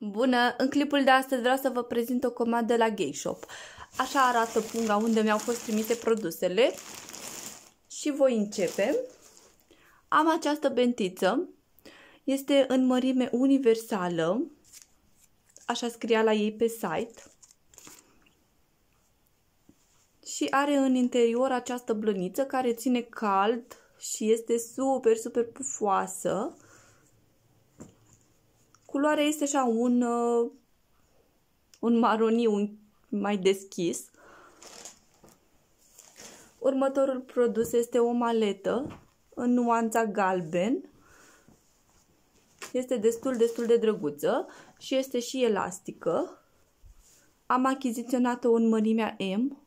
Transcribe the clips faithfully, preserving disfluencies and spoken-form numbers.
Bună! În clipul de astăzi vreau să vă prezint o comandă la Gay Shop. Așa arată punga unde mi-au fost trimise produsele. Și voi începe. Am această bentiță. Este în mărime universală. Așa scria la ei pe site. Și are în interior această blăniță care ține cald și este super, super pufoasă. Culoarea este așa un, uh, un maroniu mai deschis. Următorul produs este o maletă în nuanța galben. Este destul, destul de drăguță și este și elastică. Am achiziționat-o în mărimea M.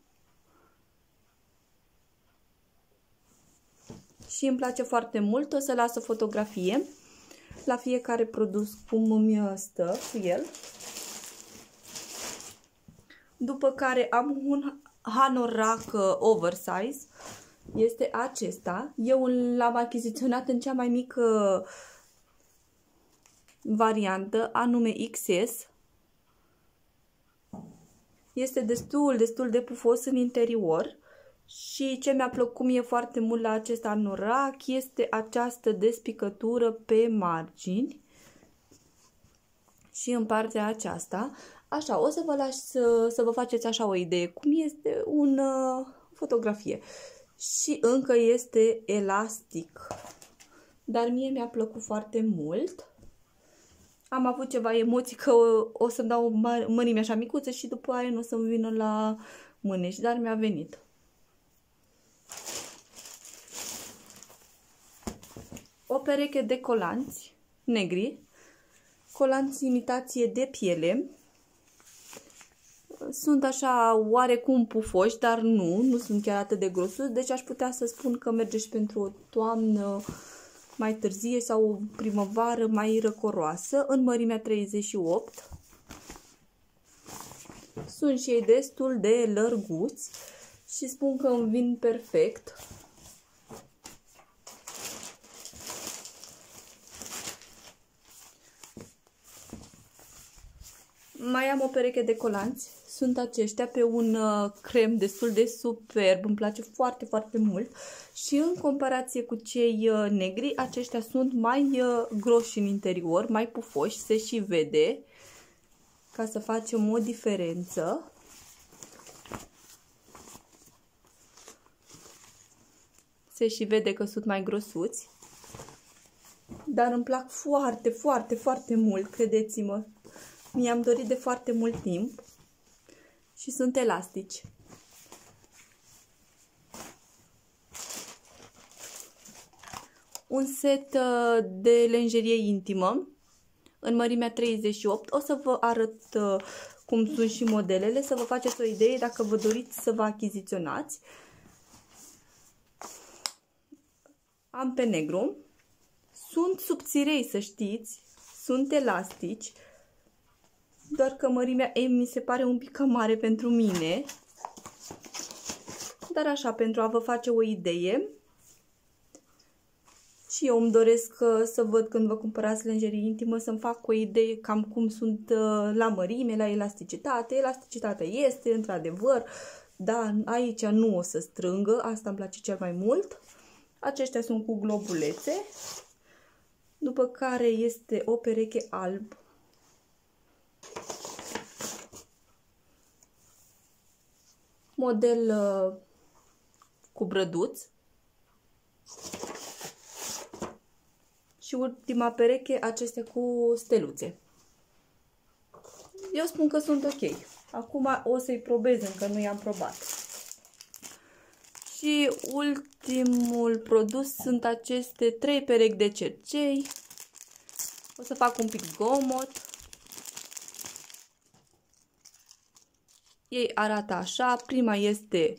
Și îmi place foarte mult. O să las o fotografie la fiecare produs cum îmi stă cu el. După care am un hanorac oversize. Este acesta. Eu l-am achiziționat în cea mai mică variantă, anume X S. Este destul, destul de pufos în interior. Și ce mi-a plăcut mie foarte mult la acest anorac este această despicătură pe margini și în partea aceasta. Așa, o să vă las să, să vă faceți așa o idee cum este un uh, fotografie. Și încă este elastic, dar mie mi-a plăcut foarte mult. Am avut ceva emoții că o, o să-mi dau o mărime așa micuță și după aia nu o să-mi vină la mânești, dar mi-a venit. O pereche de colanți negri, colanți imitație de piele. Sunt așa oarecum pufoși, dar nu, nu sunt chiar atât de grosuți, deci aș putea să spun că merge și pentru o toamnă mai târzie sau o primăvară mai răcoroasă, în mărimea treizeci și opt. Sunt și ei destul de lărguți și spun că îmi vin perfect. Mai am o pereche de colanți. Sunt aceștia pe un uh, crem destul de superb. Îmi place foarte, foarte mult. Și în comparație cu cei uh, negri, aceștia sunt mai uh, groși în interior, mai pufoși, se și vede. Ca să facem o diferență. Se și vede că sunt mai grosuți. Dar îmi plac foarte, foarte, foarte mult, credeți-mă. Mi-am dorit de foarte mult timp și sunt elastici. Un set de lenjerie intimă în mărimea treizeci și opt. O să vă arăt cum sunt și modelele, să vă faceți o idee dacă vă doriți să vă achiziționați. Am pe negru. Sunt subțirei, să știți. Sunt elastici. Doar că mărimea M mi se pare un pic cam mare pentru mine. Dar așa, pentru a vă face o idee. Și eu îmi doresc să văd când vă cumpărați lenjerie intimă, să-mi fac o idee cam cum sunt la mărime, la elasticitate. Elasticitatea este, într-adevăr, dar aici nu o să strângă. Asta îmi place cel mai mult. Aceștia sunt cu globulețe. După care este o pereche alb. Model uh, cu brăduț. Și ultima pereche, acestea cu steluțe. Eu spun că sunt ok. Acum o să-i probez, încă nu i-am probat. Și ultimul produs sunt aceste trei perechi de cercei. O să fac un pic zgomot. Ei arată așa. Prima este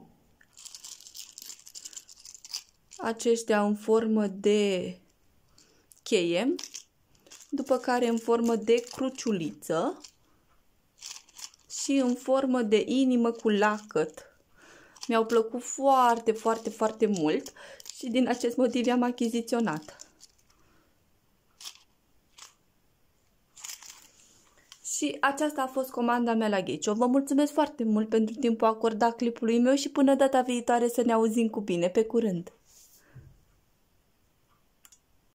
aceștia în formă de cheie, după care în formă de cruciuliță și în formă de inimă cu lacăt. Mi-au plăcut foarte, foarte, foarte mult și din acest motiv i-am achiziționat. Și aceasta a fost comanda mea la Ghecio. Vă mulțumesc foarte mult pentru timpul acordat clipului meu și până data viitoare să ne auzim cu bine. Pe curând!